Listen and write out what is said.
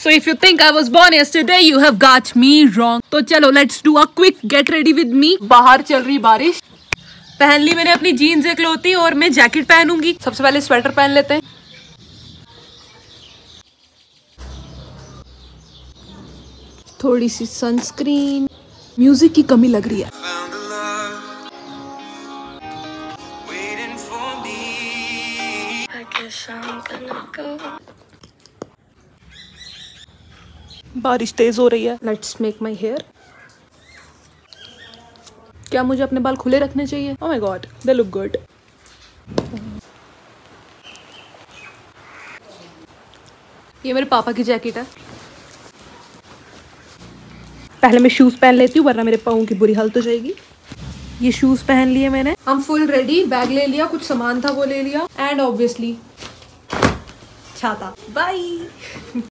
So if you think I was born yesterday, you have got me wrong. तो चलो let's do a quick get ready with me. बाहर चल रही बारिश, पहन ली मैंने अपनी जीन्स एक लोती और मैं जैकेट पहनूंगी। सबसे पहले स्वेटर पहन लेते हैं। थोड़ी सी सनस्क्रीन। म्यूजिक की कमी लग रही है। बारिश तेज हो रही है। Let's make my hair. क्या मुझे अपने बाल खुले रखने चाहिए? Oh my god, they look good. ये मेरे पापा की जैकेट है। पहले मैं शूज पहन लेती हूँ वरना मेरे पाँव की बुरी हालत हो जाएगी। ये शूज पहन लिए मैंने। हम फुल रेडी। बैग ले लिया, कुछ सामान था वो ले लिया, एंड ऑब्वियसली छाता। बाय।